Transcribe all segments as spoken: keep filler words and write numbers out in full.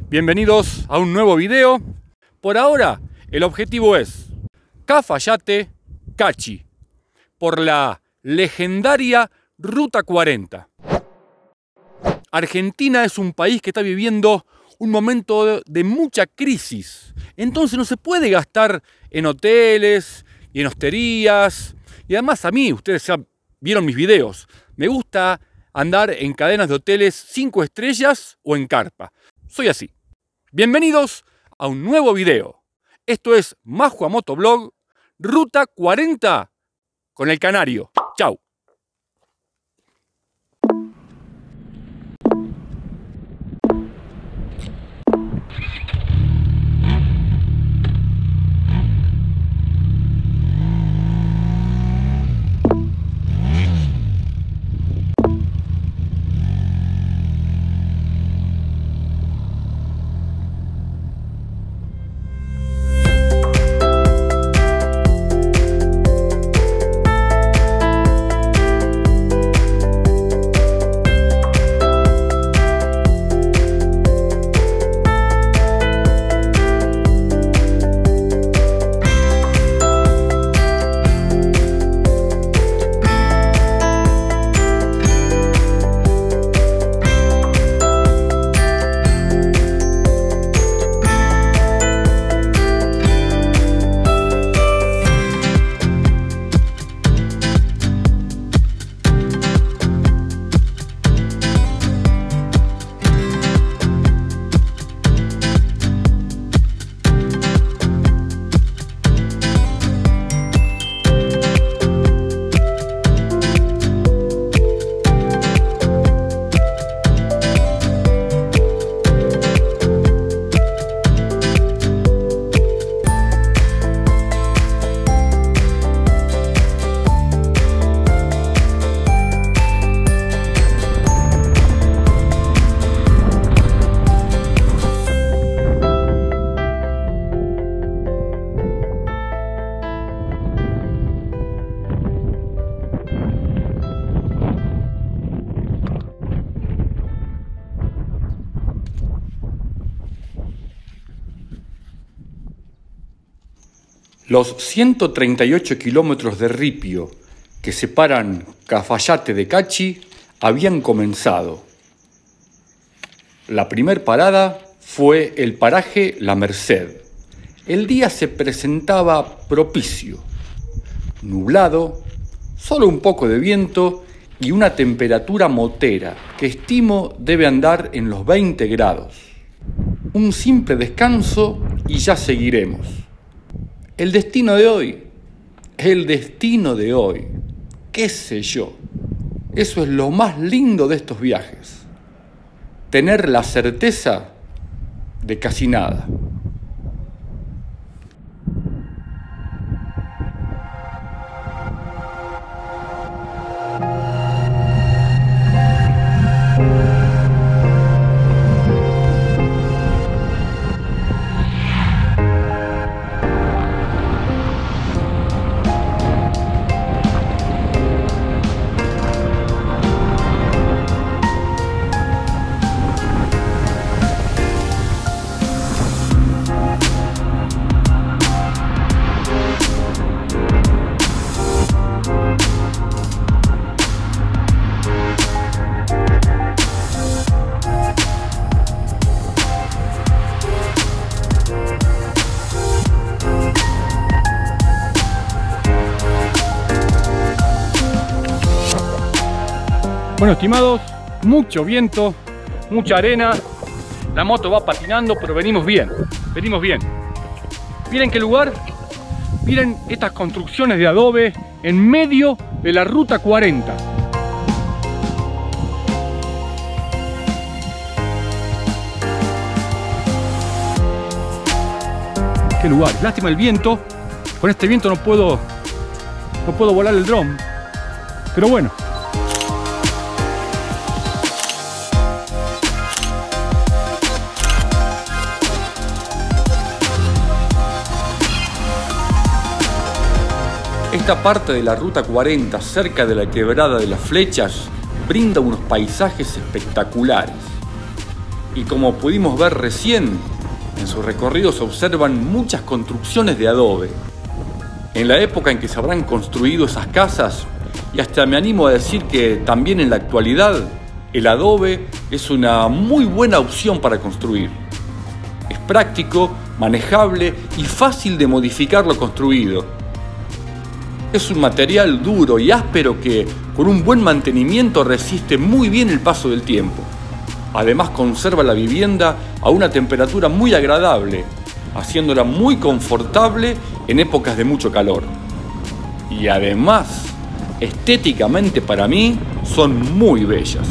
Bienvenidos a un nuevo video. Por ahora el objetivo es Cafayate, Cachi, por la legendaria Ruta cuarenta. Argentina es un país que está viviendo un momento de mucha crisis. Entonces no se puede gastar en hoteles y en hosterías. Y además a mí, ustedes ya vieron mis videos, me gusta andar en cadenas de hoteles cinco estrellas o en carpa. Soy así. Bienvenidos a un nuevo video. Esto es Majua Motovlog, Ruta cuarenta con el Canario. Chau. Los ciento treinta y ocho kilómetros de ripio que separan Cafayate de Cachi habían comenzado. La primer parada fue el paraje La Merced. El día se presentaba propicio, nublado, solo un poco de viento y una temperatura motera que estimo debe andar en los veinte grados. Un simple descanso y ya seguiremos. El destino de hoy, el destino de hoy, qué sé yo, eso es lo más lindo de estos viajes, tener la certeza de casi nada. Bueno, estimados, mucho viento, mucha arena, la moto va patinando, pero venimos bien, venimos bien. Miren qué lugar, miren estas construcciones de adobe en medio de la Ruta cuarenta. Qué lugar, lástima el viento, con este viento no puedo, no puedo volar el dron, pero bueno. Esta parte de la Ruta cuarenta, cerca de la Quebrada de las Flechas, brinda unos paisajes espectaculares. y como pudimos ver recién, en su recorrido se observan muchas construcciones de adobe. En la época en que se habrán construido esas casas, y hasta me animo a decir que también en la actualidad, el adobe es una muy buena opción para construir. Es práctico, manejable y fácil de modificar lo construido. Es un material duro y áspero que, con un buen mantenimiento, resiste muy bien el paso del tiempo. Además, conserva la vivienda a una temperatura muy agradable, haciéndola muy confortable en épocas de mucho calor. Y además, estéticamente para mí, son muy bellas.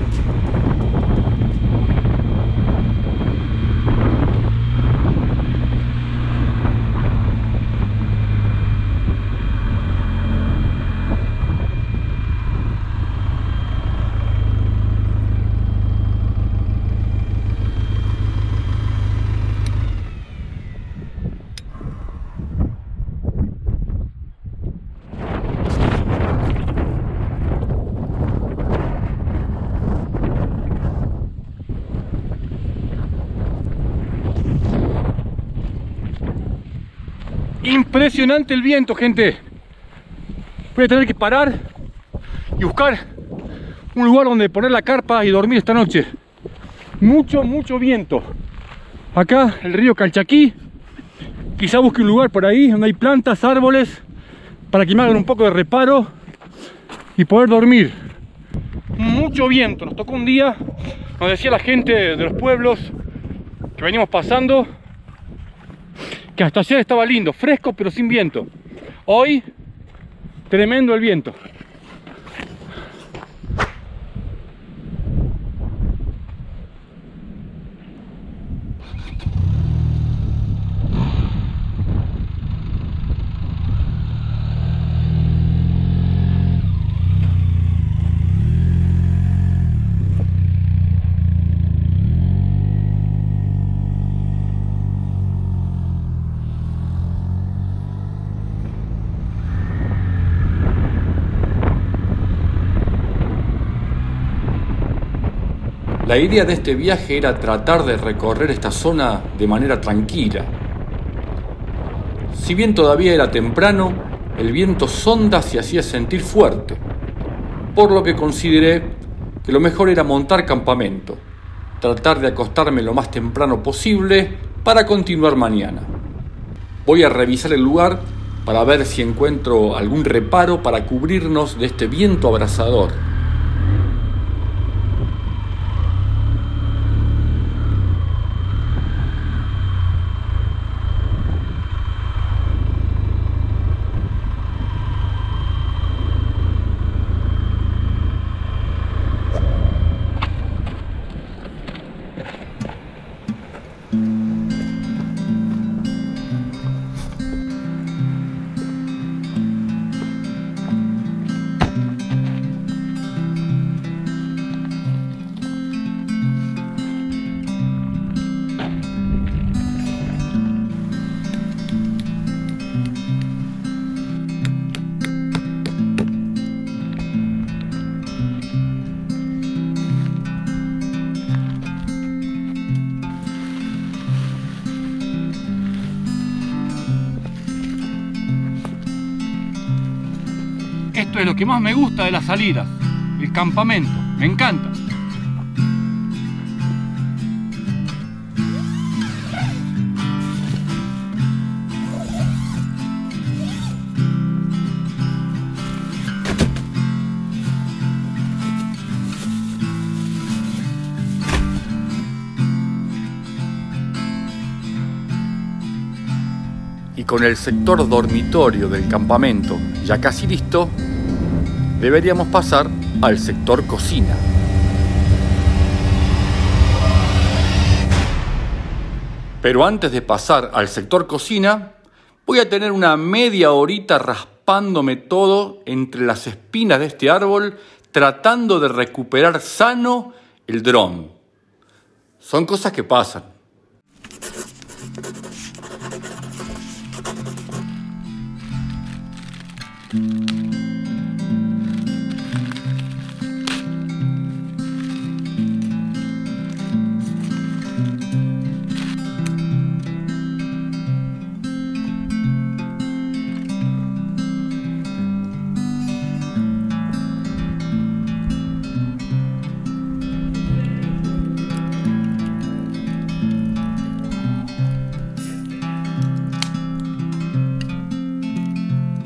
Impresionante el viento, gente. Voy a tener que parar y buscar un lugar donde poner la carpa y dormir esta noche. Mucho, mucho viento. Acá el río Calchaquí. Quizá busque un lugar por ahí donde hay plantas, árboles, para que me hagan un poco de reparo y poder dormir. Mucho viento. Nos tocó un día, nos decía la gente de los pueblos que venimos pasando, que hasta ayer estaba lindo, fresco pero sin viento. Hoy, tremendo el viento. La idea de este viaje era tratar de recorrer esta zona de manera tranquila. Si bien todavía era temprano, el viento sonda se hacía sentir fuerte, por lo que consideré que lo mejor era montar campamento, tratar de acostarme lo más temprano posible para continuar mañana. Voy a revisar el lugar para ver si encuentro algún reparo para cubrirnos de este viento abrasador. Esto es lo que más me gusta de las salidas, el campamento, me encanta. Y con el sector dormitorio del campamento ya casi listo, deberíamos pasar al sector cocina. Pero antes de pasar al sector cocina, voy a tener una media horita raspándome todo entre las espinas de este árbol, tratando de recuperar sano el dron. Son cosas que pasan.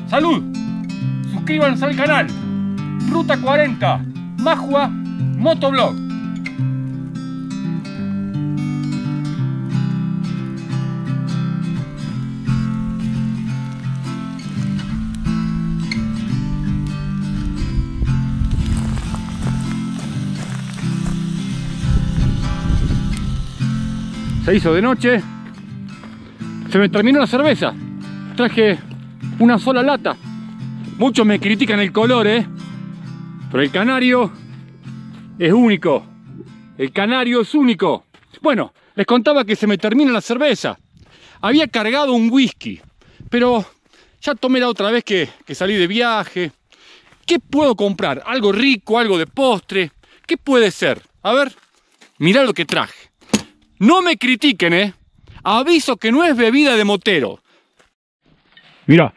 ¡Salud! Suscríbanse al canal. Ruta cuarenta, Majua Motoblog. Se hizo de noche. Se me terminó la cerveza. Traje una sola lata. Muchos me critican el color, ¿eh? Pero el canario es único. El canario es único. Bueno, les contaba que se me termina la cerveza. Había cargado un whisky, pero ya tomé la otra vez que, que salí de viaje. ¿Qué puedo comprar? ¿Algo rico? ¿Algo de postre? ¿Qué puede ser? A ver, mirá lo que traje. No me critiquen, ¿eh? Aviso que no es bebida de motero. Mirá.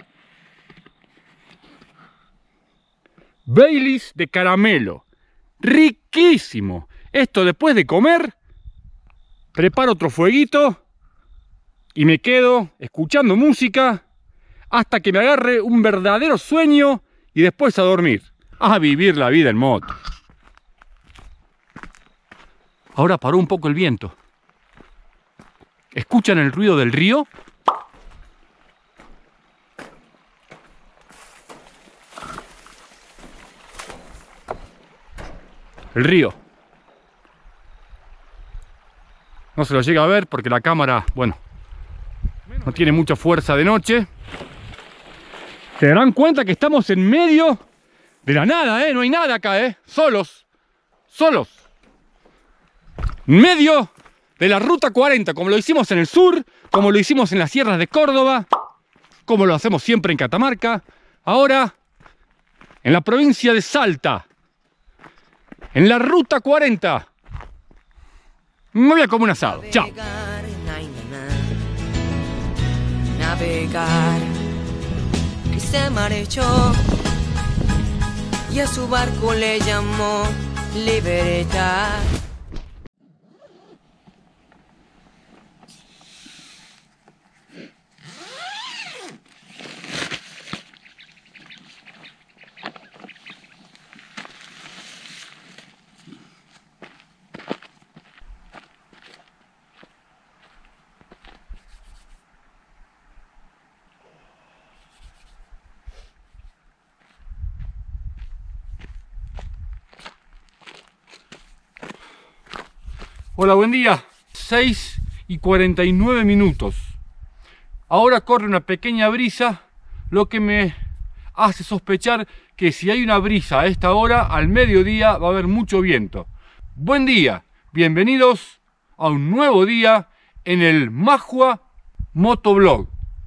Baileys de caramelo. Riquísimo. Esto después de comer, preparo otro fueguito y me quedo escuchando música hasta que me agarre un verdadero sueño y después a dormir. A vivir la vida en moto. Ahora paró un poco el viento. ¿Escuchan el ruido del río? El río. No se lo llega a ver porque la cámara, bueno, no tiene mucha fuerza de noche. Se darán cuenta que estamos en medio de la nada, ¿eh? No hay nada acá, ¿eh? Solos. Solos. En medio de la Ruta cuarenta, como lo hicimos en el sur, como lo hicimos en las sierras de Córdoba, como lo hacemos siempre en Catamarca. Ahora, en la provincia de Salta. En la Ruta cuarenta. Me voy a comer un asado. Chao. Navegar, y se marchó, y a su barco le llamó Libertad. Hola, buen día. seis y cuarenta y nueve minutos. Ahora corre una pequeña brisa, lo que me hace sospechar que si hay una brisa a esta hora, al mediodía va a haber mucho viento. Buen día, bienvenidos a un nuevo día en el Majua Motoblog.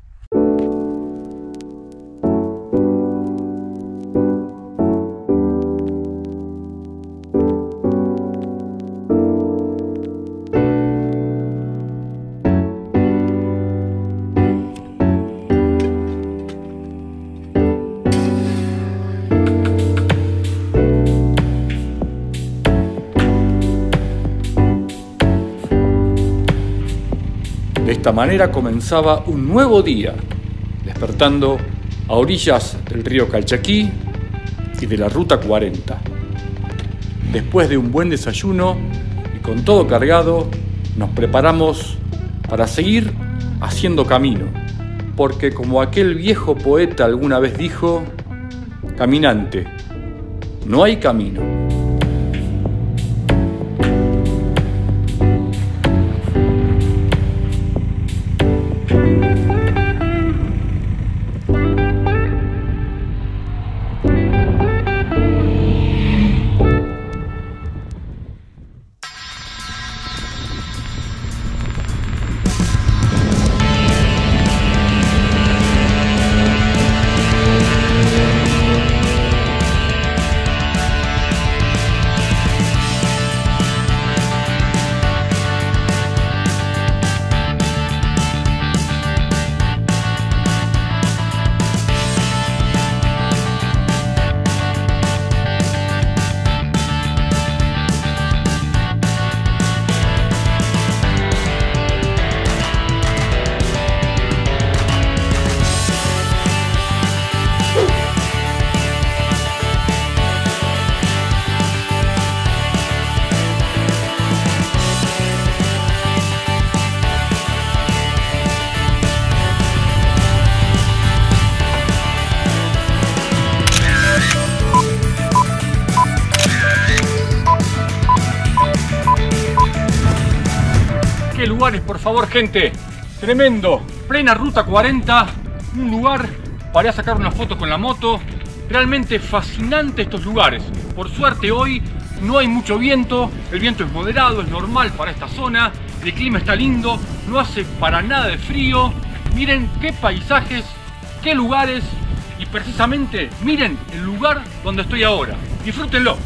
De esta manera comenzaba un nuevo día, despertando a orillas del río Calchaquí y de la Ruta cuarenta. Después de un buen desayuno y con todo cargado, nos preparamos para seguir haciendo camino, porque como aquel viejo poeta alguna vez dijo, caminante, no hay camino. qué lugares, por favor, gente. Tremendo. Plena ruta cuarenta. Un lugar para ir a sacar una foto con la moto. Realmente fascinante estos lugares. Por suerte hoy no hay mucho viento. El viento es moderado, es normal para esta zona. El clima está lindo, no hace para nada de frío. Miren qué paisajes, qué lugares. Y precisamente miren el lugar donde estoy ahora. Disfrútenlo.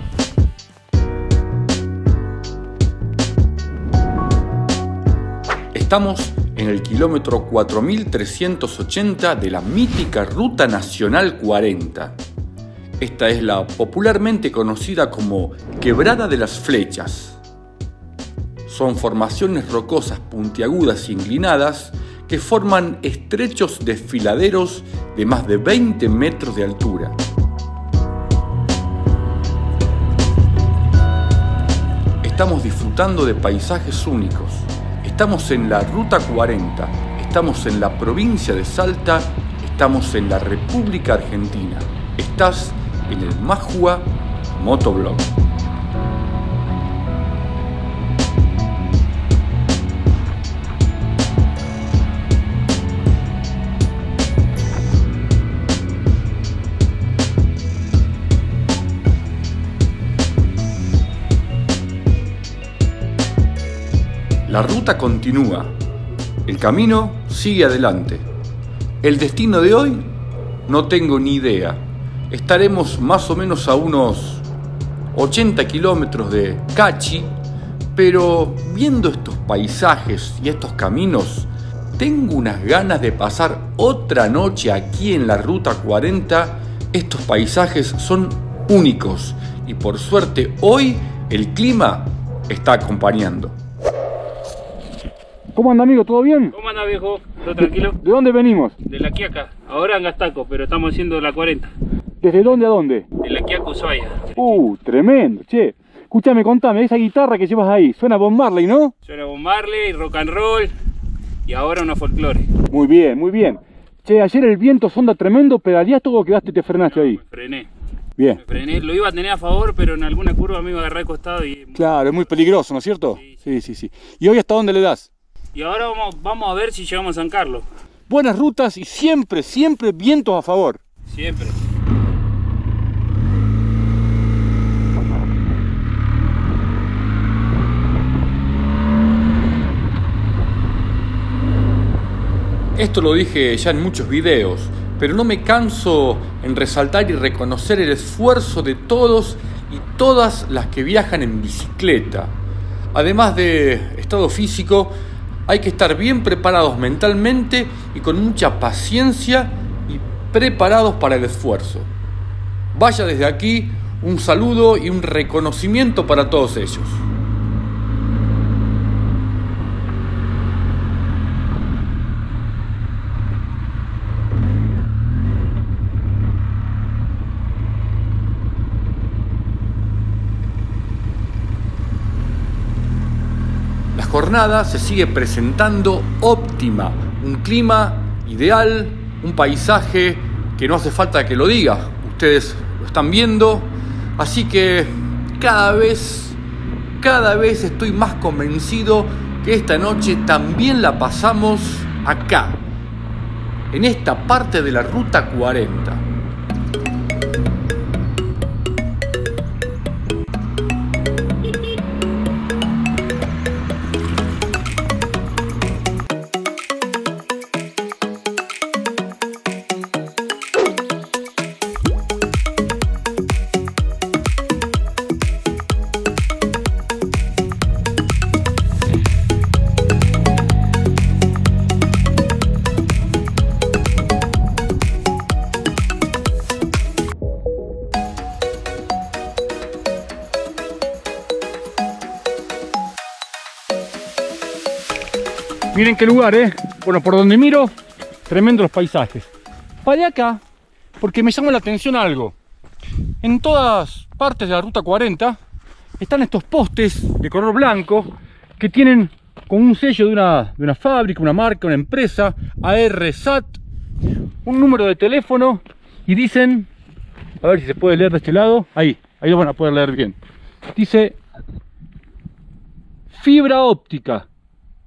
Estamos en el kilómetro cuatro mil trescientos ochenta de la mítica Ruta Nacional cuarenta. Esta es la popularmente conocida como Quebrada de las Flechas. Son formaciones rocosas puntiagudas e inclinadas que forman estrechos desfiladeros de más de veinte metros de altura. Estamos disfrutando de paisajes únicos. Estamos en la Ruta cuarenta, estamos en la provincia de Salta, estamos en la República Argentina. Estás en el Majua Motoblog. La ruta continúa, el camino sigue adelante. El destino de hoy no tengo ni idea. Estaremos más o menos a unos ochenta kilómetros de Cachi, pero viendo estos paisajes y estos caminos, tengo unas ganas de pasar otra noche aquí en la Ruta cuarenta. Estos paisajes son únicos y por suerte hoy el clima está acompañando. ¿Cómo anda, amigo? ¿Todo bien? ¿Cómo anda, viejo? ¿Todo tranquilo? ¿De dónde venimos? De La Quiaca, ahora en Gastaco, pero estamos haciendo la cuarenta. ¿Desde dónde a dónde? De La Quiaca, Ushuaia. Uh, tremendo, che. Escúchame, contame, esa guitarra que llevas ahí, suena Bob Marley, ¿no? Suena Bob Marley, rock and roll y ahora una folclore. Muy bien, muy bien. Che, ayer el viento sonda tremendo, pedaleaste o quedaste y te frenaste No, ahí. me frené. Bien. Me frené, lo iba a tener a favor, pero en alguna curva me iba a agarrar de costado y... Claro, es muy peligroso, ¿no es cierto? Sí, sí, sí. sí. ¿Y hoy hasta dónde le das? Y ahora vamos, vamos a ver si llegamos a San Carlos. Buenas rutas y siempre, siempre vientos a favor. Siempre. Esto lo dije ya en muchos videos, pero no me canso en resaltar y reconocer el esfuerzo de todos y todas las que viajan en bicicleta. Además de estado físico, hay que estar bien preparados mentalmente y con mucha paciencia y preparados para el esfuerzo. Vaya desde aquí un saludo y un reconocimiento para todos ellos. La jornada se sigue presentando óptima, un clima ideal, un paisaje que no hace falta que lo diga, ustedes lo están viendo, así que cada vez, cada vez estoy más convencido que esta noche también la pasamos acá, en esta parte de la Ruta cuarenta. Miren qué lugar, ¿eh? Bueno, por donde miro, tremendos los paisajes. Paré acá porque me llama la atención algo. En todas partes de la Ruta cuarenta están estos postes de color blanco que tienen con un sello de una, de una fábrica, una marca, una empresa, A R S A T, un número de teléfono y dicen, a ver si se puede leer de este lado, ahí, ahí lo van a poder leer bien. Dice fibra óptica.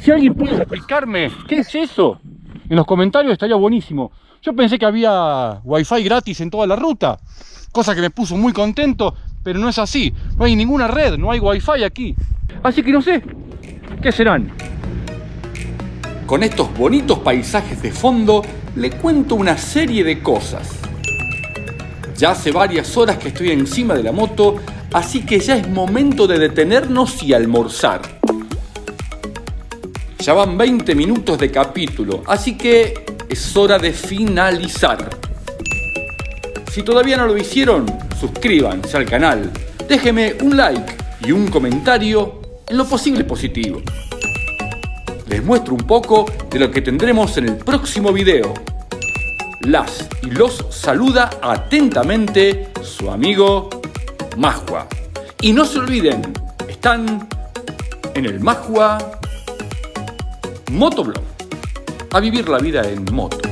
Si alguien puede explicarme qué es eso, en los comentarios estaría buenísimo. Yo pensé que había wifi gratis en toda la ruta, cosa que me puso muy contento, pero no es así. No hay ninguna red, no hay wifi aquí. Así que no sé, ¿qué serán? Con estos bonitos paisajes de fondo, le cuento una serie de cosas. Ya hace varias horas que estoy encima de la moto, así que ya es momento de detenernos y almorzar. Ya van veinte minutos de capítulo, así que es hora de finalizar. Si todavía no lo hicieron, suscríbanse al canal, déjenme un like y un comentario en lo posible positivo. Les muestro un poco de lo que tendremos en el próximo video. Las y los saluda atentamente su amigo Majua. Y no se olviden, están en el Majua Motoblog. A vivir la vida en moto.